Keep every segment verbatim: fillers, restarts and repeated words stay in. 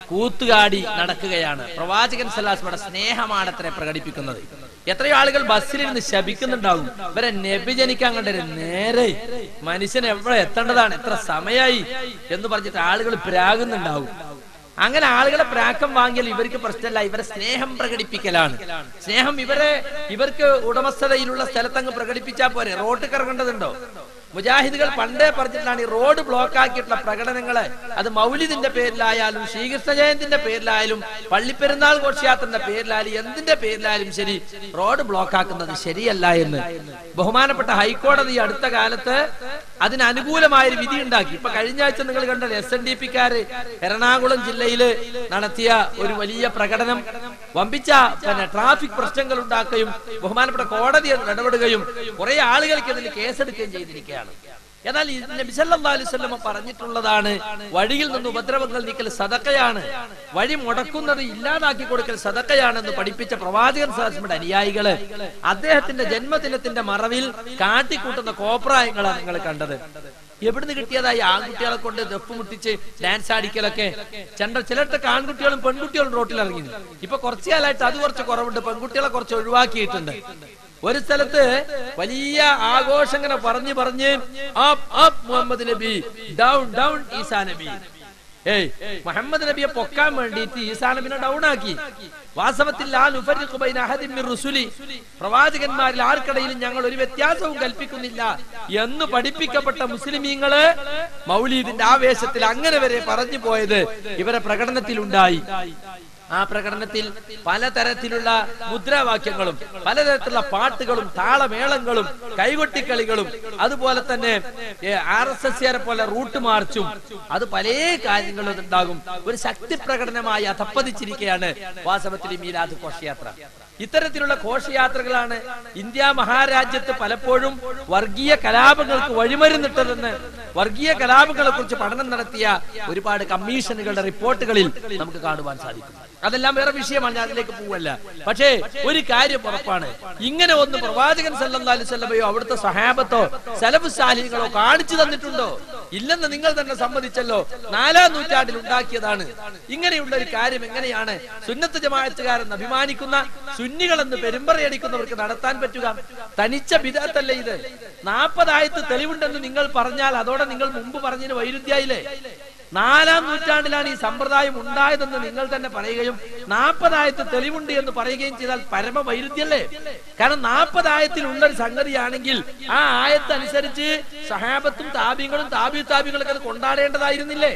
കൂത്തുകാടി നടക്കുകയാണ്. പ്രവാചകൻ സല്ലല്ലാഹു അലൈഹി വസല്ലമയുടെ സ്നേഹമാണ് അത്ര പ്രകടിപ്പിക്കുന്നത്. എത്രയോ ആളുകൾ ബസ്സിലിരുന്ന് ശപിക്കുന്നുണ്ടാവും, ഇവരെ നബി ജനിക്കാൻ കണ്ടൊരു നേരെ മനുഷ്യൻ എവിടെ എത്തേണ്ടതാണ്, എത്ര സമയമായി എന്ന് പറഞ്ഞിട്ട് ആളുകൾ പ്രാകുന്നുണ്ടാവും. അങ്ങനെ ആളുകളെ പ്രാക്കം വാങ്ങിയാൽ ഇവർക്ക് പ്രശ്നമല്ല, ഇവരെ സ്നേഹം പ്രകടിപ്പിക്കലാണ്. സ്നേഹം ഇവരെ ഇവർക്ക് ഉടമസ്ഥതയിലുള്ള സ്ഥലത്തങ്ങ് പ്രകടിപ്പിച്ചാൽ പോരെ, റോഡ് കറങ്ങേണ്ടതുണ്ടോ? മുജാഹിദുകൾ പണ്ടേ പറഞ്ഞിട്ടാണ് ഈ റോഡ് ബ്ലോക്ക് ആക്കിയിട്ടുള്ള പ്രകടനങ്ങളെ, അത് മൗലിദിന്റെ പേരിലായാലും ശ്രീകൃഷ്ണ ജയന്തിന്റെ പേരിലായാലും പള്ളിപ്പെരുന്നാൾ ഘോഷയാത്രന്റെ പേരിലായാലും എന്തിന്റെ പേരിലായാലും ശരി, റോഡ് ബ്ലോക്ക് ആക്കുന്നത് ശരിയല്ല എന്ന് ബഹുമാനപ്പെട്ട ഹൈക്കോടതി അടുത്ത കാലത്ത് അതിന് അനുകൂലമായൊരു വിധി ഉണ്ടാക്കി. ഇപ്പൊ കഴിഞ്ഞ ആഴ്ച നിങ്ങൾ കണ്ടത് എസ് എൻ ഡി പിക്കാര് എറണാകുളം ജില്ലയില് നടത്തിയ ഒരു വലിയ പ്രകടനം വമ്പിച്ച പിന്നെ ട്രാഫിക് പ്രശ്നങ്ങൾ ഉണ്ടാക്കുകയും ബഹുമാനപ്പെട്ട കോടതി ഇടപെടുകയും കുറെ ആളുകൾക്ക് ഇതിൽ കേസെടുക്കുകയും ചെയ്തിരിക്കുകയാണ്. എന്നാൽ നബി സല്ലല്ലാഹു അലൈഹി വസല്ലം പറഞ്ഞിട്ടുള്ളതാണ്, വഴിയിൽ നിന്ന് ഉപദ്രവങ്ങൾ നീക്കൽ സദഖയാണ്, വഴി മുടക്കുന്നത് ഇല്ലാതാക്കി കൊടുക്കൽ സദഖയാണെന്ന് പഠിപ്പിച്ച പ്രവാചകൻ സല്ലല്ലാഹു അലൈഹി വസല്ലമയുടെ അനുയായികള് അദ്ദേഹത്തിന്റെ ജന്മദിനത്തിന്റെ മറവിൽ കാട്ടിക്കൂട്ടുന്ന കോപ്രായങ്ങളാണ് നിങ്ങൾ കണ്ടത്. എവിടുന്ന് കിട്ടിയതായി ആൺകുട്ടികളെ കൊണ്ട് ദഫ് മുട്ടിച്ച് ഡാൻസ് ആടിക്കലൊക്കെ? ചണ്ട ചിലർക്ക് ആൺകുട്ടികളും പെൺകുട്ടികളും റോട്ടിൽ ഇറങ്ങി. ഇപ്പൊ കുറച്ചു കാലമായിട്ട് അത് കുറച്ച് കുറവുണ്ട്, പെൺകുട്ടികളെ കുറച്ച് ഒഴിവാക്കിയിട്ടുണ്ട്. ഒരു സ്ഥലത്ത് വലിയ ആഘോഷം ഇങ്ങനെ പറഞ്ഞു പറഞ്ഞ് അപ്പ് അപ്പ് മുഹമ്മദ് നബി, ഡൗൺ ഡൗൺ ഈസാ നബി. ഏയ് മുഹമ്മദ് നബിയെ പൊക്കാൻ വേണ്ടിയിട്ട് ഈസാ നബിനെ ഡൗൺ ആക്കി. വാസ്തവത്തിൽ പ്രവാചകന്മാരിൽ ആർക്കിടയിലും ഞങ്ങൾ ഒരു വ്യത്യാസവും കൽപ്പിക്കുന്നില്ല എന്ന് പഠിപ്പിക്കപ്പെട്ട മുസ്ലിമീങ്ങള് മൗലീദിന്റെ ആവേശത്തിൽ അങ്ങനെ വരെ പറഞ്ഞു പോയത് ഇവരെ പ്രകടനത്തിലുണ്ടായി. ആ പ്രകടനത്തിൽ പലതരത്തിലുള്ള മുദ്രാവാക്യങ്ങളും പലതരത്തിലുള്ള പാട്ടുകളും താളമേളങ്ങളും കൈകൊട്ടിക്കളികളും അതുപോലെ തന്നെ ആർ എസ് എസ് പോലെ റൂട്ട് മാർച്ചും അത് പല കാര്യങ്ങളും ഉണ്ടാകും. ഒരു ശക്തി പ്രകടനമായി അധപ്പതിച്ചിരിക്കുകയാണ് വാസ്തവത്തിൽ മീലാദ് ഘോഷയാത്ര. ഇത്തരത്തിലുള്ള ഘോഷയാത്രകളാണ് ഇന്ത്യ മഹാരാജ്യത്ത് പലപ്പോഴും വർഗീയ കലാപങ്ങൾക്ക് വഴിമരുന്നിട്ടതെന്ന് വർഗീയ കലാപങ്ങളെ കുറിച്ച് പഠനം നടത്തിയ ഒരുപാട് കമ്മീഷനുകളുടെ റിപ്പോർട്ടുകളിൽ നമുക്ക് കാണുവാൻ സാധിക്കും. അതെല്ലാം വേറെ വിഷയമാണ്, ഞാൻ അതിലേക്ക് പോവല്ല. പക്ഷേ ഒരു കാര്യം ഉറപ്പാണ്, ഇങ്ങനെ ഒന്ന് പ്രവാചകൻ സല്ലല്ലാഹു അലൈഹി വസല്ലമയോ അവിടുത്തെ സഹാബത്തോ സലഫ് സാലിഹീങ്ങളോ കാണിച്ചു തന്നിട്ടുണ്ടോ? ഇല്ലെന്ന് നിങ്ങൾ തന്നെ സമ്മതിച്ചല്ലോ. നാലാം നൂറ്റാണ്ടിൽ ഉണ്ടാക്കിയതാണ്. ഇങ്ങനെയുള്ള ഒരു കാര്യം എങ്ങനെയാണ് സുന്നത്ത് ജമാഅത്തുകാരെന്ന് അഭിമാനിക്കുന്ന സുന്നികളെന്ന് പെരുമ്പറയടിക്കുന്നവർക്ക് നടത്താൻ പറ്റുക? തനിച്ച ബിദഅത്തല്ലേ ഇത്? നാൽപ്പതായത്ത് തെളിവുണ്ടെന്ന് നിങ്ങൾ പറഞ്ഞാൽ അതോടെ നിങ്ങൾ മുമ്പ് പറഞ്ഞതിന് വൈരുദ്ധ്യായില്ലേ? നാലാം നൂറ്റാണ്ടിലാണ് ഈ സമ്പ്രദായം ഉണ്ടായതെന്ന് നിങ്ങൾ തന്നെ പറയുകയും നാൽപ്പതായത്ത് തെളിവുണ്ട് എന്ന് പറയുകയും ചെയ്താൽ പരമ വൈരുദ്ധ്യല്ലേ? കാരണം നാൽപ്പതായത്തിൽ ഉള്ള ഒരു സംഗതിയാണെങ്കിൽ ആ ആയത്ത് അനുസരിച്ച് സഹാബത്തും താബികളും താബി താബികളൊക്കെ അത് കൊണ്ടാടേണ്ടതായിരുന്നില്ലേ?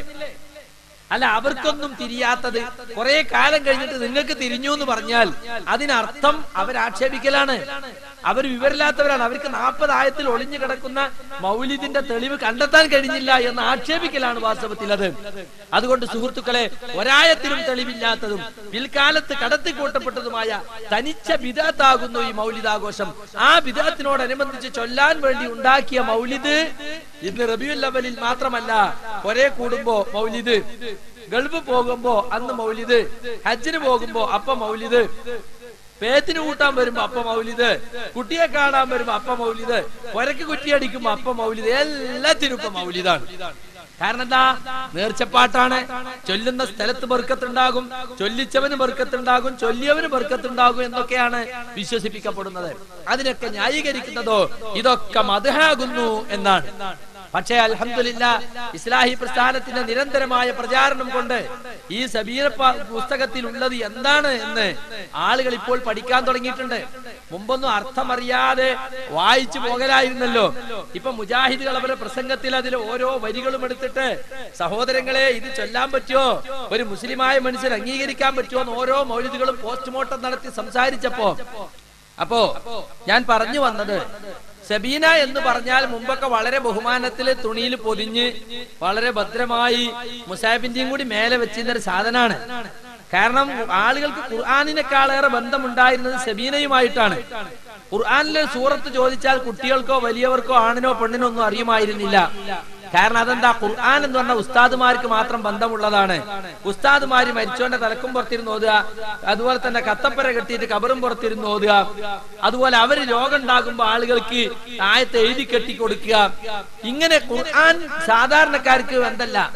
അല്ല, അവർക്കൊന്നും തിരിയാത്തത് കുറെ കാലം കഴിഞ്ഞിട്ട് നിങ്ങൾക്ക് തിരിഞ്ഞു എന്ന് പറഞ്ഞാൽ അതിനർത്ഥം അവരാക്ഷേപിക്കലാണ്. അവർ വിവരമില്ലാത്തവരാണ്. അവർക്ക് നാൽപ്പത് ആയത്തിൽ ഒളിഞ്ഞു കിടക്കുന്ന മൗലിദിന്റെ തെളിവ് കണ്ടെത്താൻ കഴിഞ്ഞില്ല എന്ന് ആക്ഷേപിക്കലാണ് വാസ്തവത്തിൽ അത്. അതുകൊണ്ട് സുഹൃത്തുക്കളെ, ഒരായത്തിലും തെളിവില്ലാത്തതും പിൽക്കാലത്ത് കടത്തിക്കൂട്ടപ്പെട്ടതുമായ തനിച്ച ബിദഅത്താകുന്നു ഈ മൗലിദാഘോഷം. ആ ബിദഅത്തിനോടനുബന്ധിച്ച് ചൊല്ലാൻ വേണ്ടി ഉണ്ടാക്കിയ മൗലിദ് ഇന്ന് റബീഉൽ അവ്വലിൽ മാത്രമല്ല, കുറെ കൂടുമ്പോ മൗലിദ്, ഗൾഫ് പോകുമ്പോ അന്ന് മൗലിദ്, ഹജ്ജിന് പോകുമ്പോ അപ്പ മൗലിദ്, പേത്തിന് കൂട്ടാൻ വരുമ്പോ അപ്പ മൗലിദ്, കുട്ടിയെ കാണാൻ വരുമ്പോ അപ്പ മൗലിദ്, പുരക്ക് കുറ്റിയടിക്കുമ്പോ അപ്പ മൗലിദ്, എല്ലാത്തിനും ഇപ്പൊ മൗലിദാണ്. കാരണം എന്താ? നേർച്ചപ്പാട്ടാണ്. ചൊല്ലുന്ന സ്ഥലത്ത് ബർക്കത്തുണ്ടാകും, ചൊല്ലിച്ചവന് ബർക്കത്തുണ്ടാകും, ചൊല്ലിയവന് ബർക്കത്തുണ്ടാകും എന്നൊക്കെയാണ് വിശ്വസിപ്പിക്കപ്പെടുന്നത്. അതിനൊക്കെ ന്യായീകരിക്കുന്നതോ ഇതൊക്കെ മദ്ഹാകുന്നു എന്നാണ്. പക്ഷേ അൽഹംദുലില്ലാഹ് ഇസ്ലാഹി പ്രസ്ഥാനത്തിന്റെ നിരന്തരമായ പ്രചാരണം കൊണ്ട് ഈ സബീറ പുസ്തകത്തിൽ ഉള്ളത് എന്താണ് എന്ന് ആളുകൾ ഇപ്പോൾ പഠിക്കാൻ തുടങ്ങിയിട്ടുണ്ട്. മുമ്പൊന്നും അർത്ഥമറിയാതെ വായിച്ചു പോകലായിരുന്നല്ലോ. ഇപ്പൊ മുജാഹിദുകൾ അവരുടെ പ്രസംഗത്തിൽ അതിൽ ഓരോ വരികളും എടുത്തിട്ട് സഹോദരങ്ങളെ ഇത് ചൊല്ലാൻ പറ്റുമോ, ഒരു മുസ്ലിമായ മനുഷ്യർ അംഗീകരിക്കാൻ പറ്റുമോ എന്ന് ഓരോ മൗലിദുകളും പോസ്റ്റ്മോർട്ടം നടത്തി സംസാരിച്ചപ്പോ അപ്പോ ഞാൻ പറഞ്ഞു വന്നത്, സബീന എന്ന് പറഞ്ഞാൽ മുമ്പൊക്കെ വളരെ ബഹുമാനത്തില് തുണിയിൽ പൊതിഞ്ഞ് വളരെ ഭദ്രമായി മുസാഫിന്റെയും കൂടി മേലെ വെച്ചിരുന്ന ഒരു സാധനമാണ്. കാരണം ആളുകൾക്ക് ഖുർആനിനേക്കാളേറെ ബന്ധമുണ്ടായിരുന്നത് സബീനയുമായിട്ടാണ്. ഖുർആനിലെ സൂറത്ത് ചോദിച്ചാൽ കുട്ടികൾക്കോ വലിയവർക്കോ ആണിനോ പെണ്ണിനോ ഒന്നും അറിയുമായിരുന്നില്ല. കാരണം അതെന്താ? ഖുർആൻ എന്ന് പറഞ്ഞാൽ ഉസ്താദുമാർക്ക് മാത്രം ബന്ധമുള്ളതാണ്. ഉസ്താദുമാര് മരിച്ചോന്റെ തലക്കും പുറത്തിരുന്ന് ഓതുക, അതുപോലെ തന്നെ കത്തപ്പര കെട്ടിയിട്ട് കബറും പുറത്തിരുന്ന് ഓതുക, അതുപോലെ അവര് രോഗം ഉണ്ടാകുമ്പോ ആളുകൾക്ക് ആയത്ത് എഴുതി കെട്ടി കൊടുക്കുക. ഇങ്ങനെ ഖുർആൻ സാധാരണക്കാർക്ക് എന്തല്ല,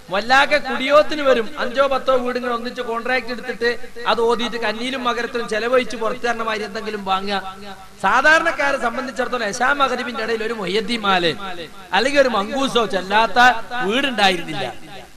വല്ലാക്ക കുടിയോത്തിന് വരും. അഞ്ചോ പത്തോ വീടുകൾ ഒന്നിച്ച് കോൺട്രാക്ട് എടുത്തിട്ട് അത് ഓതിയിട്ട് കന്നീലും മകരത്തിലും ചെലവഴിച്ച് പുറത്തുകാരണമായി എന്തെങ്കിലും വാങ്ങുക. സാധാരണക്കാരെ സംബന്ധിച്ചിടത്തോളം എശാ മഗ്‌രിബിന്റെ ഇടയിൽ ഒരു മുഹ്യദ്ദീൻ മാല അല്ലെങ്കിൽ ഒരു മങ്കൂസോ ചെല്ലാത്ത വീടുണ്ടായിരുന്നില്ല.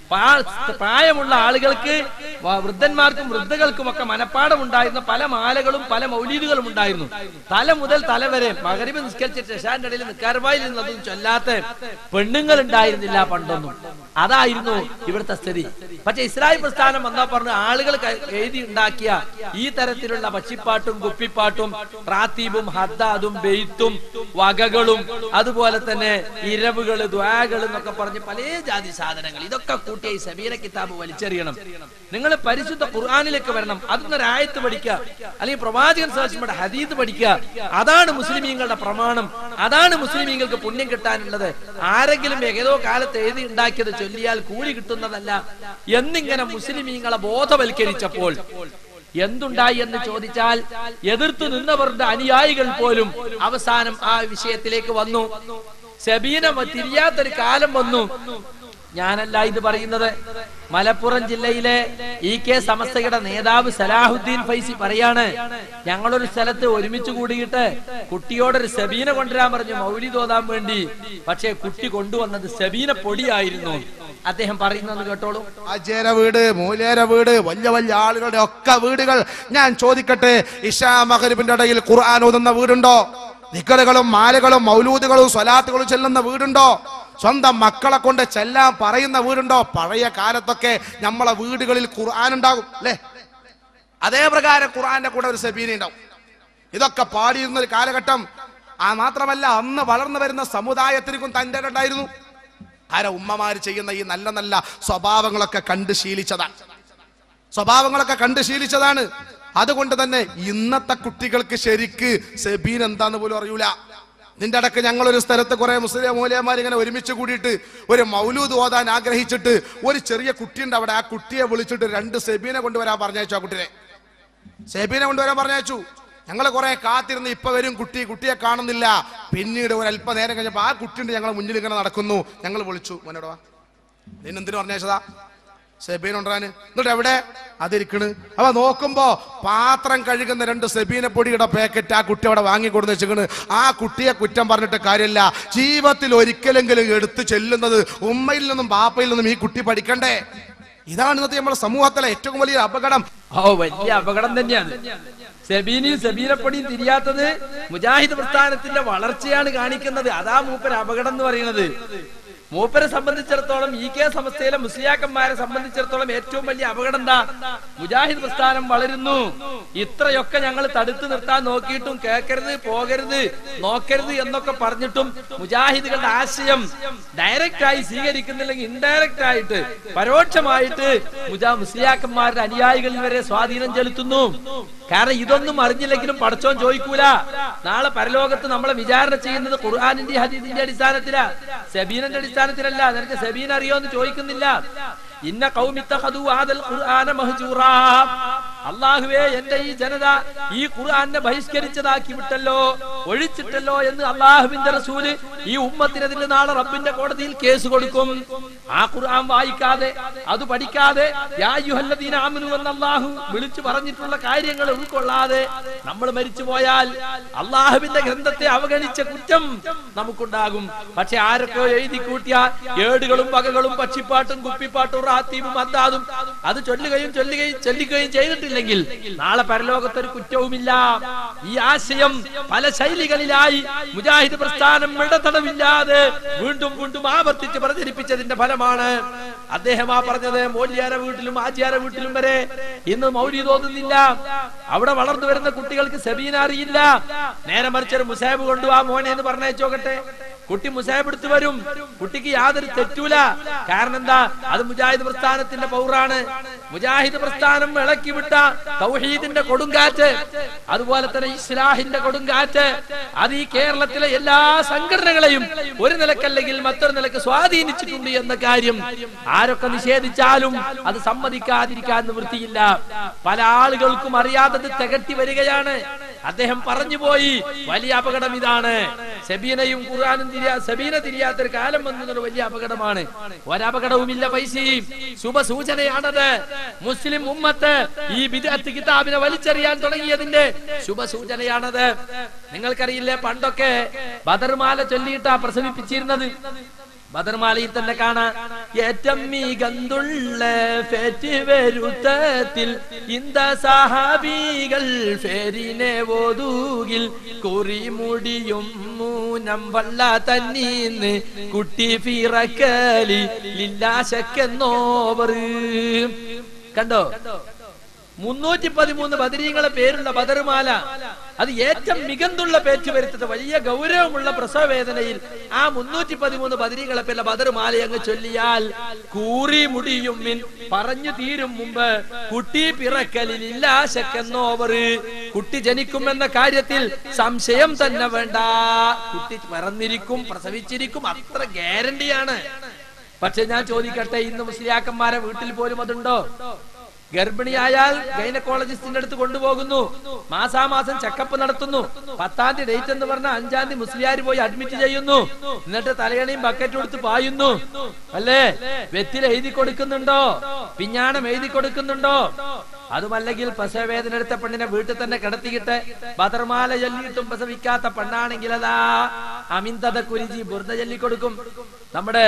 പ്രായമുള്ള ആളുകൾക്ക്, വൃദ്ധന്മാർക്കും വൃദ്ധകൾക്കും ഒക്കെ മനപ്പാടം ഉണ്ടായിരുന്ന പല മാലകളും പല മൗലീദുകളും ഉണ്ടായിരുന്നു. തല മുതൽ തല വരെ മഗ്‌രിബ് നിസ്കരിച്ചിട്ട് എശാന്റെ ഇടയിൽ നിക്കാർവായിൽ നിന്നതും ചൊല്ലാത്ത പെണ്ണുങ്ങൾ ഉണ്ടായിരുന്നില്ല പണ്ടൊന്നും. അതായിരുന്നു ഇവിടുത്തെ സ്ഥിതി. പക്ഷെ ഇസ്ലാഹി പ്രസ്ഥാനം വന്നാ പറഞ്ഞു ആളുകൾ എഴുതി ഉണ്ടാക്കിയ ഈ തരത്തിലുള്ള പക്ഷിപ്പാട്ടും കുപ്പിപ്പാട്ടും റാത്തീബും ഹദ്ദാദും ബെയ്ത്തും വകകളും അതുപോലെ തന്നെ ഇരവുകള് ദ്വാകൾ എന്നൊക്കെ പറഞ്ഞ് പല ജാതി സാധനങ്ങൾ ഇതൊക്കെ കൂട്ടിയ ഈ സബീന കിതാബ് വലിച്ചെറിയണം. നിങ്ങൾ പരിശുദ്ധ ഖുർആനിലേക്ക് വരണം. അതിന്നൊരു ആയത്ത് പഠിക്കുക, അല്ലെങ്കിൽ പ്രവാചകൻ സല്ലല്ലാഹു അലൈഹി വസല്ലം ഹദീസ് പഠിക്കുക. അതാണ് മുസ്ലിമീങ്ങളുടെ പ്രമാണം, അതാണ് മുസ്ലിമീങ്ങൾക്ക് പുണ്യം കിട്ടാനുള്ളത്. ആരെങ്കിലും ഏതോ കാലത്ത് എഴുതി ഉണ്ടാക്കിയത് ചൊല്ലിയാൽ കൂലി കിട്ടുന്നതല്ല എന്നിങ്ങനെ മുസ്ലിമീങ്ങളെ ബോധവൽക്കരിച്ചപ്പോൾ എന്തുണ്ടായി എന്ന് ചോദിച്ചാൽ എതിർത്തു നിന്നവരുടെ അനുയായികൾ പോലും അവസാനം ആ വിഷയത്തിലേക്ക് വന്നു. സബീന തിരിയാത്തൊരു കാലം വന്നു. ഞാനല്ല ഇത് പറയുന്നത്, മലപ്പുറം ജില്ലയിലെ ഇ കെ സമസ്തയുടെ നേതാവ് സലാഹുദ്ദീൻ ഫൈസി പറയാണ്, ഞങ്ങളൊരു സ്ഥലത്ത് ഒരുമിച്ച് കൂടിയിട്ട് കുട്ടിയോടൊരു സബീന കൊണ്ടുവരാൻ പറഞ്ഞു മൗലിദ് ഓതാൻ വേണ്ടി. പക്ഷേ കുട്ടി കൊണ്ടുവന്നത് സബീന പൊടിയായിരുന്നു. അദ്ദേഹം പറയുന്നത് കേട്ടോളൂ. അജേര വീട്, മൂലേര വീട്, വലിയ വലിയ ആളുകളുടെ ഒക്കെ വീടുകൾ ഞാൻ ചോദിക്കട്ടെ, ഇശാ മഗ്‌രിബിന്റെ ഇടയിൽ ഖുർആൻ ഓതുന്ന വീടുണ്ടോ? ദിക്റുകളും മാലകളും മൗലൂദുകളും സ്വലാത്തുകളും ചെല്ലുന്ന വീടുണ്ടോ? സ്വന്തം മക്കളെ കൊണ്ട് ചെല്ലാൻ പറയുന്ന വീടുണ്ടോ? പഴയ കാലത്തൊക്കെ നമ്മളെ വീടുകളിൽ ഖുർആൻ ഉണ്ടാകും അല്ലെ? അതേ പ്രകാരം ഖുർആന്റെ കൂടെ ഒരു സബീന ഉണ്ടാവും. ഇതൊക്കെ പാടിയിരുന്ന ഒരു കാലഘട്ടം. ആ മാത്രമല്ല അന്ന് വളർന്നു വരുന്ന സമുദായത്തിനും തന്റെ ഉണ്ടായിരുന്നു. ആരാ ഉമ്മമാര് ചെയ്യുന്ന ഈ നല്ല നല്ല സ്വഭാവങ്ങളൊക്കെ കണ്ട് ശീലിച്ചതാണ് സ്വഭാവങ്ങളൊക്കെ കണ്ട് ശീലിച്ചതാണ് അതുകൊണ്ട് തന്നെ ഇന്നത്തെ കുട്ടികൾക്ക് ശരിക്ക് സബീൻ എന്താന്ന് പോലും അറിയൂല. നിന്റെ അടക്ക് ഞങ്ങളൊരു സ്ഥലത്ത് കുറെ മുസ്ലിം മൂലയന്മാർ ഇങ്ങനെ ഒരുമിച്ച് കൂടിയിട്ട് ഒരു മൗലൂദ് ഓതാൻ ആഗ്രഹിച്ചിട്ട് ഒരു ചെറിയ കുട്ടിയുണ്ട് അവിടെ. ആ കുട്ടിയെ വിളിച്ചിട്ട് രണ്ട് സെബീനെ കൊണ്ടുവരാൻ പറഞ്ഞയച്ചു. ആ കുട്ടിയെ സെബീനെ കൊണ്ടുവരാൻ പറഞ്ഞയച്ചു. ഞങ്ങൾ കുറെ കാത്തിരുന്ന് ഇപ്പൊ വരും കുട്ടി, കുട്ടിയെ കാണുന്നില്ല. പിന്നീട് ഒരു അല്പനേരം കഴിഞ്ഞപ്പോ ആ കുട്ടിയുണ്ട് ഞങ്ങളെ മുന്നിൽ ഇങ്ങനെ നടക്കുന്നു. ഞങ്ങൾ വിളിച്ചു, മോനോട് വാ, നിന്നെന്തിനു പറഞ്ഞയച്ചതാ? സെബീൻ കൊണ്ടുവരാന്. എന്നിട്ട് എവിടെ? അതിരിക്കണ്. അപ്പൊ നോക്കുമ്പോ പാത്രം കഴുകുന്ന രണ്ട് സെബീന പൊടിയുടെ പാക്കറ്റ് ആ കുട്ടി അവിടെ വാങ്ങിക്കൊടുന്ന് വെച്ചിക്കണ്. ആ കുട്ടിയെ കുറ്റം പറഞ്ഞിട്ട് കാര്യമില്ല. ജീവിതത്തിൽ ഒരിക്കലെങ്കിലും എടുത്തു ചെല്ലുന്നത് ഉമ്മയിൽ നിന്നും ബാപ്പയിൽ നിന്നും ഈ കുട്ടി പഠിക്കണ്ടേ? ഇതാണ് ഇന്നത്തെ നമ്മുടെ സമൂഹത്തിലെ ഏറ്റവും വലിയ അപകടം. ഓ, വലിയ അപകടം തന്നെയാണ്. സെബീനിയും സെബീനപ്പൊടിയും തിരിയാത്തത് മുജാഹിദ് പ്രസ്ഥാനത്തിന്റെ വളർച്ചയാണ് കാണിക്കുന്നത്. അതാ മൂപ്പര് അപകടം എന്ന് പറയുന്നത്. മൂപ്പരെ സംബന്ധിച്ചിടത്തോളം, ഇ കെ സമസ്തയിലെ മുസ്ലിയാക്കന്മാരെ സംബന്ധിച്ചിടത്തോളം ഏറ്റവും വലിയ അപകടം എന്താ? മുജാഹിദ് പ്രസ്ഥാനം വളരുന്നു. ഇത്രയൊക്കെ ഞങ്ങൾ തടുത്തു നിർത്താൻ നോക്കിയിട്ടും കേൾക്കരുത്, പോകരുത്, നോക്കരുത് എന്നൊക്കെ പറഞ്ഞിട്ടും മുജാഹിദുകളുടെ ആശയം ഡയറക്റ്റ് ആയി സ്വീകരിക്കുന്നില്ലെങ്കിൽ ഇൻഡയറക്റ്റ് ആയിട്ട് പരോക്ഷമായിട്ട് മുജാ മുസ്ലിയാക്കന്മാരുടെ അനുയായികളിൽ വരെ സ്വാധീനം ചെലുത്തുന്നു. കാരണം ഇതൊന്നും അറിഞ്ഞില്ലെങ്കിലും പടച്ചോൻ ചോദിക്കൂല. നാളെ പരലോകത്ത് നമ്മളെ വിചാരണ ചെയ്യുന്നത് ഖുർആനിന്റെ ഹദീസിന്റെ അടിസ്ഥാനത്തിലാ, സബീനന്റെ അടിസ്ഥാനത്തിലല്ല. നിനക്ക് സബീൻ അറിയോ എന്ന് ചോദിക്കുന്നില്ല. ഇന്ന ഖൗമി ഇത്തഖദു ഹാദൽ ഖുർആന മഹ്ജൂറാ. അല്ലാഹുവേ, എന്റെ ഈ ജനത ഈ ഖുർആനെ ബഹിഷ്കരിച്ചതാക്കി വിട്ടല്ലോ, ഒഴിച്ചിട്ടല്ലോ എന്ന് അല്ലാഹുവിന്റെ റസൂല് ഈ ഉമ്മത്തിനെതിരെ നാളെ റബ്ബിന്റെ കോടതിയിൽ കേസ് കൊടുക്കും. ആ ഖുർആൻ വായിക്കാതെ, അത് പഠിക്കാതെ, യാ അയ്യുഹല്ലദീന ആമനു എന്ന് അല്ലാഹു വിളിച്ചു പറഞ്ഞിട്ടുള്ള കാര്യങ്ങൾ ഉൾക്കൊള്ളാതെ നമ്മൾ മരിച്ചു പോയാൽ അല്ലാഹുവിന്റെ ഗ്രന്ഥത്തെ അവഗണിച്ച കുറ്റം നമുക്കുണ്ടാകും. പക്ഷെ ആരൊക്കെ എഴുതി കൂട്ടിയ ഏടുകളും വകകളും പക്ഷിപ്പാട്ടും കുപ്പിപ്പാട്ടും റാത്തീബും അദ്ദാദും അത് ചൊല്ലുകയും ചൊല്ലുകയും ചൊല്ലിക്കുകയും ചെയ്തിട്ടില്ലെങ്കിൽ നാളെ പരലോകത്തൊരു കുറ്റവുമില്ല. ഈ ആശയം പല ശൈലികളിലായി മുജാഹിദ് പ്രസ്ഥാനം ഇടതടവില്ലാതെ വീണ്ടും വീണ്ടും ആവർത്തിച്ച് പ്രചരിപ്പിച്ചതിന്റെ ഫലമാണ് അദ്ദേഹം ആ പറഞ്ഞത്. മൗലിയാര വീട്ടിലും ആജിയാര വീട്ടിലും വരെ ഇന്ന് മൗലിദ് ഓതുന്നില്ല. അവിടെ വളർന്നു വരുന്ന കുട്ടികൾക്ക് സബീന അറിയില്ല. നേരെ മറിച്ചൊരു മുസാബ് കൊണ്ടുവാ മോനെ എന്ന് പറഞ്ഞയച്ചോക്കട്ടെ, കുട്ടി മുസാബ് എടുത്തു വരും. കുട്ടിക്ക് യാതൊരു തെറ്റൂല. കാരണം എന്താ? അത് മുജാഹിദ് പ്രസ്ഥാനത്തിന്റെ പൗറാണ്. മുജാഹിദ് പ്രസ്ഥാനം ഇളക്കി വിട്ട തൗഹീദിന്റെ കൊടുങ്കാറ്റ്, അതുപോലെ തന്നെ ഇസ്ലാഹിന്റെ കൊടുങ്കാറ്റ്, അത് ഈ കേരളത്തിലെ എല്ലാ സംഘടനകളെയും ഒരു നിലക്കല്ലെങ്കിൽ മറ്റൊരു നിലക്ക് സ്വാധീനിച്ചിട്ടുണ്ട് എന്ന കാര്യം ആരൊക്കെ നിഷേധിച്ചാലും അത് സമ്മതിക്കാതിരിക്കാൻ നിവൃത്തിയില്ല. പല ആളുകൾക്കും അറിയാത്തത് തികട്ടി വരികയാണ്. അദ്ദേഹം പറഞ്ഞുപോയി, വലിയ അപകടം ഇതാണ്. സബീനയും ഖുർആനും തിരിയാ സബീന തിരിയാത്തൊരു കാലം വന്നതൊരു വലിയ അപകടമാണ്. ഒരപകടവുമില്ല പൈസയും ശുഭസൂചനയാണത്. മുസ്ലിം ഉമ്മത്ത് ഈ ബിദ്അത്ത് കിതാബിനെ വലിച്ചെറിയാൻ തുടങ്ങിയതിന്റെ ശുഭസൂചനയാണത്. നിങ്ങൾക്കറിയില്ലേ, പണ്ടൊക്കെ ബദർമാല ചൊല്ലിയിട്ടാ പ്രസവിപ്പിച്ചിരുന്നത്. ബദർമാലയിൽ തന്നെ കാണാം, ഏറ്റം മികന്തുള്ള ഫേറ്റ് വരുത്തത്തിൽ ഇന്ത സഹാബികൾ ഫേരിനെ ഓതുകിൽ കുറിമുടിയും മൂനം വള്ള തന്നീന്ന് കുട്ടി ഫിറക്കലി ലില്ലാശക്കെന്നോവർ. കണ്ടോ, മുന്നൂറ്റി പതിമൂന്ന് ബദരീങ്ങളെ പേരുള്ള ബദർമാല, അത് ഏറ്റവും മികന്തുള്ള പേറ്റ് വരുത്തത് വലിയ ഗൗരവമുള്ള പ്രസവ വേദനയിൽ ആ മുന്നൂറ്റി പതിമൂന്ന് ബദരീങ്ങളെ പേരുള്ള ബദർമാല അങ്ങ് ചൊല്ലിയാൽ കൂറി മുടിയും മിൻ പറഞ്ഞു തീരും മുമ്പ് കുട്ടി പിറക്കലില്ല ശക്കെന്നോവർ. കുട്ടി ജനിക്കുമെന്ന കാര്യത്തിൽ സംശയം തന്നെ വേണ്ട. കുട്ടി പിറന്നിരിക്കും, പ്രസവിച്ചിരിക്കും, അത്ര ഗ്യാരണ്ടിയാണ്. പക്ഷെ ഞാൻ ചോദിക്കട്ടെ, ഇന്ന് മുസ്ലിയാക്കന്മാരെ വീട്ടിൽ പോലും അതുണ്ടോ? ഗർഭിണിയായാൽ ഗൈനക്കോളജിസ്റ്റിന്റെ അടുത്ത് കൊണ്ടുപോകുന്നു, മാസാമാസം ചെക്കപ്പ് നടത്തുന്നു. പത്താം തീയതി ഡേറ്റ് എന്ന് പറഞ്ഞാൽ അഞ്ചാം തീയതി മുസ്ലിയാർ പോയി അഡ്മിറ്റ് ചെയ്യുന്നു. എന്നിട്ട് തലയണയും ബക്കറ്റും എടുത്ത് പായുന്നു, അല്ലേ? വെറ്റിൽ എഴുതി കൊടുക്കുന്നുണ്ടോ? പിഞ്ഞാണം എഴുതി കൊടുക്കുന്നുണ്ടോ? അതുമല്ലെങ്കിൽ പ്രസവവേദന എടുത്ത പെണ്ണിനെ വീട്ടിൽ തന്നെ കിടത്തിയിട്ട് ബദർമാല ചൊല്ലിയിട്ടും പ്രസവിക്കാത്ത പെണ്ണാണെങ്കിൽ അതാ അമിന്തത കുരിജി ബുർദ ചൊല്ലിക്കൊടുക്കും. നമ്മുടെ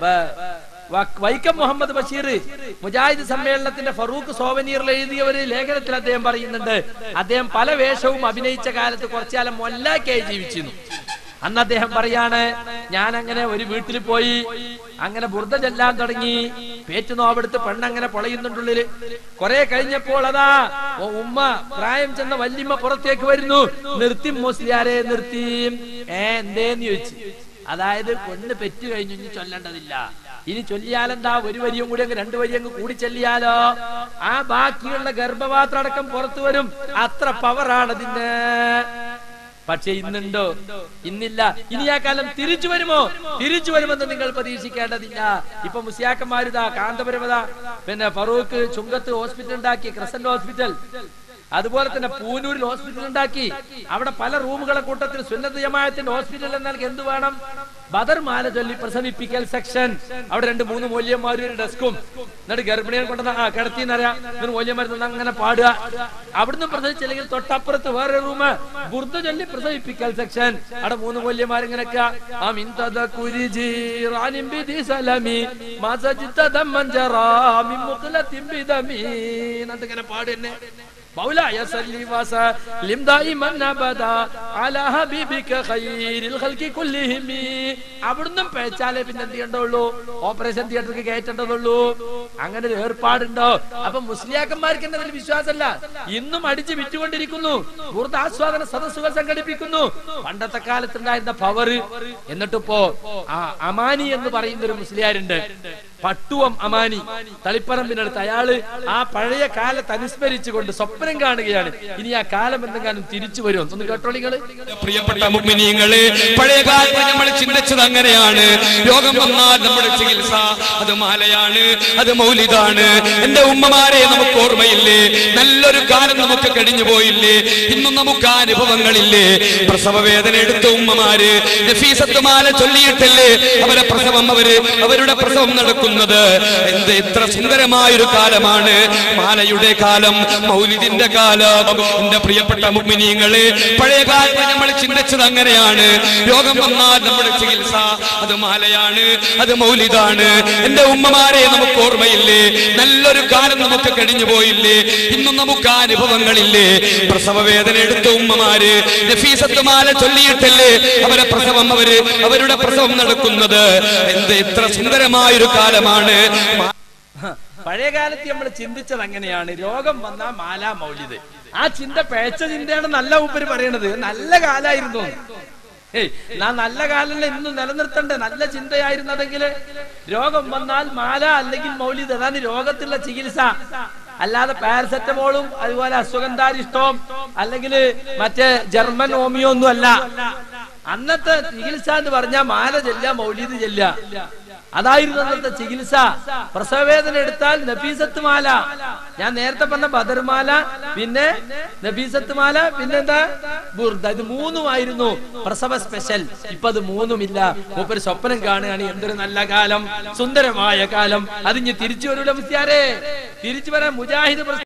വൈക്കം മുഹമ്മദ് ബഷീർ മുജാഹിദ് സമ്മേളനത്തിന്റെ ഫറൂഖ് സോവനീറിൽ എഴുതിയ ഒരു ലേഖനത്തിൽ അദ്ദേഹം പറയുന്നുണ്ട്, അദ്ദേഹം പല വേഷവും അഭിനയിച്ച കാലത്ത് കുറച്ചുകാലം മൊല്ലാക്കായി ജീവിച്ചിരുന്നു. അന്ന് അദ്ദേഹം പറയാണ്, ഞാൻ അങ്ങനെ ഒരു വീട്ടിൽ പോയി അങ്ങനെ ബുർദ ചെല്ലാൻ തുടങ്ങി. പേറ്റ് നോവെടുത്ത് പെണ്ണങ്ങനെ പൊളയുന്നുണ്ടുള്ളില്. കുറെ കഴിഞ്ഞപ്പോൾ അതാ ഉമ്മ പ്രായം ചെന്ന വല്യമ്മ പുറത്തേക്ക് വരുന്നു. നിർത്തി മുസ്ലിയാരെ, നിർത്തി. ഏ എന്തേന്ന് ചോദിച്ചു. അതായത് പെണ്ണ് പെറ്റു കഴിഞ്ഞു, ഇനി ചൊല്ലേണ്ടതില്ല. ഇനി ചൊല്ലിയാലെന്താ, ഒരു വരിയും കൂടി അങ്ങ് രണ്ടു വരി അങ്ങ് കൂടി ചൊല്ലിയാലോ ആ ബാക്കിയുള്ള ഗർഭപാത്രം അടക്കം പുറത്തു വരും. അത്ര പവറാണ് അതിന്. പക്ഷെ ഇന്നുണ്ടോ? ഇന്നില്ല. ഇനി ആ കാലം തിരിച്ചു വരുമോ? തിരിച്ചു വരുമെന്ന് നിങ്ങൾ പ്രതീക്ഷിക്കേണ്ടതില്ല. ഇപ്പൊ മുസ്ലിയാക്കന്മാരിതാ കാന്തപുരമതാ പിന്നെ ഫറൂഖ് ചുങ്കത്ത് ഹോസ്പിറ്റൽ ഉണ്ടാക്കി, ക്രസന്റ് ഹോസ്പിറ്റൽ. അതുപോലെ തന്നെ പൂനൂരിൽ ഹോസ്പിറ്റൽ ഉണ്ടാക്കി. അവിടെ പല റൂമുകളെ കൂട്ടത്തിൽ സുന്നത്ത് ജമാഅത്തിന്റെ ഹോസ്പിറ്റൽ എന്നാൽ എന്ത് വേണം? ബദർമാല ചൊല്ലി പ്രസവിപ്പിക്കൽ സെക്ഷൻ. അവിടെ രണ്ട് മൂന്ന് മൂല്യന്മാരും ഒരു ഡെസ്കും. എന്നിട്ട് ഗർഭിണിയെ കൊണ്ടുവന്ന ആ കിടത്തിന്നറിയാം, എന്നിട്ട് മൂല്യന്മാർ അങ്ങനെ പാടുക. അവിടുന്ന് പ്രസവിച്ചില്ലെങ്കിൽ തൊട്ടപ്പുറത്ത് വേറെ റൂം ബുർദ ചൊല്ലി പ്രസവിപ്പിക്കൽ സെക്ഷൻ. അവിടെ മൂന്ന് മൂല്യന്മാരിങ്ങനെയൊക്കെ എന്നിങ്ങനെ പാടുന്നെ. مولاي صل وسلم دائما ابدا على حبيبك خير الخلق كلهم. അവിടുന്ന് പേച്ചാലേ പിന്നെ എന്ത് ചെയ്യണ്ടുള്ളൂ? ഓപ്പറേഷൻ തിയേറ്ററിലേക്ക് കയറ്റേണ്ടതുള്ളൂ. അങ്ങനെ ഒരു ഏർപ്പാടുണ്ടോ? അപ്പൊ മുസ്ലിയാക്കന്മാർക്ക് എന്നെ അതിൽ വിശ്വാസമല്ല. ഇന്നും അടിച്ച് വിറ്റുകൊണ്ടിരിക്കുന്നു. ബുർദ ആസ്വാദന സദസ്സുകൾ സംഘടിപ്പിക്കുന്നു. പണ്ടത്തെ കാലത്തുണ്ടായിരുന്ന പവർ. എന്നിട്ടിപ്പോ ആ അമാനി എന്ന് പറയുന്ന ഒരു മുസ്ലിയാരുണ്ട്, പട്ടുവം അമാനി, തളിപ്പറമ്പിനടുത്ത്. അയാള് ആ പഴയ കാലത്ത് അനുസ്മരിച്ചുകൊണ്ട് സ്വപ്നം കാണുകയാണ്, ഇനി ആ കാലം എന്തെങ്കിലും തിരിച്ചു വരുമോ? ഒന്ന് കേട്ടോളിങ്ങള്. പ്രിയപ്പെട്ട മുഅ്മിനീങ്ങളെ, പഴയ കാലത്ത് നമ്മൾ ചിന്തിച്ചത് അങ്ങനെയാണ്. രോഗം വന്നാൽ നമ്മുടെ ചികിത്സ അത് മാലയാണ്, അത് മൗലിദാണ്. എന്റെ ഉമ്മമാരെ, നമുക്ക് ഓർമ്മയില്ലേ? നല്ലൊരു കാലം നമുക്ക് കഴിഞ്ഞു പോയില്ലേ? ഇന്നും നമുക്ക് ആ അനുഭവങ്ങളില്ലേ? പ്രസവ വേദന എടുത്ത ഉമ്മമാര് നഫീസത്ത് മാല ചൊല്ലിയിട്ടല്ലേ അവരെ പ്രസവം അവര് അവരുടെ പ്രസവം നടക്കും. എന്ത് എത്ര സുന്ദരമായൊരു കാലമാണ് മാലയുടെ കാലം, മൗലിദിന്റെ കാലം. എന്റെ പ്രിയപ്പെട്ട മുഅ്മിനീങ്ങളെ, പഴയ കാലത്ത് നമ്മൾ ചിന്തിച്ചത് അങ്ങനെയാണ്. രോഗം വന്നാൽ നമ്മുടെ ചികിത്സ അത് മാലയാണ്, അത് മൗലിദാണ്. എന്റെ ഉമ്മമാരെ, നമുക്ക് ഓർമ്മയില്ലേ? നല്ലൊരു കാലം നമുക്ക് കഴിഞ്ഞു പോയില്ലേ? ഇന്നും നമുക്ക് ആ അനുഭവങ്ങളില്ലേ? പ്രസവ വേദന എടുത്ത ഉമ്മമാര് നഫീസത്ത് മാല ചൊല്ലിയിട്ടല്ലേ അവരെ പ്രസവം അവര് അവരുടെ പ്രസവം നടക്കുന്നത്. എന്ത് എത്ര സുന്ദരമായൊരു കാലമാണ്. പഴയ കാലത്ത് നമ്മൾ ചിന്തിച്ചത് അങ്ങനെയാണ്. രോഗം വന്നാ മാല മൗലിദ്. ആ ചിന്ത പേച്ച ചിന്തയാണ് നല്ല ഉപരി പറയണത്. നല്ല കാലായിരുന്നു. ഏയ് നാ നല്ല കാലല്ല ഇന്നും നിലനിർത്തണ്ടേ? നല്ല ചിന്തയായിരുന്നതെങ്കിൽ രോഗം വന്നാൽ മാല അല്ലെങ്കിൽ മൗലിദ്, അതാണ് രോഗത്തിലുള്ള ചികിത്സ. അല്ലാതെ പാരസെറ്റമോളും അതുപോലെ അസുഗന്ധാരിഷ്ടവും അല്ലെങ്കിൽ മറ്റേ ജർമ്മൻ ഹോമിയോ ഒന്നും അല്ല. അന്നത്തെ ചികിത്സ എന്ന് പറഞ്ഞാൽ മാല ചെല്ല, മൗലിദ് ചെല്ല. അതായിരുന്നു അന്നത്തെ ചികിത്സ. പ്രസവവേദന എടുത്താൽ നഫീസത്ത് മാല, ഞാൻ നേരത്തെ പറഞ്ഞ ബദർമാല, പിന്നെ നഫീസത്ത് മാല, പിന്നെന്താ ബുർദ, ഇത് മൂന്നുമായിരുന്നു പ്രസവ സ്പെഷ്യൽ. ഇപ്പൊ അത് മൂന്നുമില്ല. മൂപ്പര് സ്വപ്നം കാണുകയാണ്, എന്തൊരു നല്ല കാലം, സുന്ദരമായ കാലം. അതിഞ്ഞ് തിരിച്ചു വരൂല മുസ്ലിയാരെ, തിരിച്ചു വരാൻ മുജാഹിദ്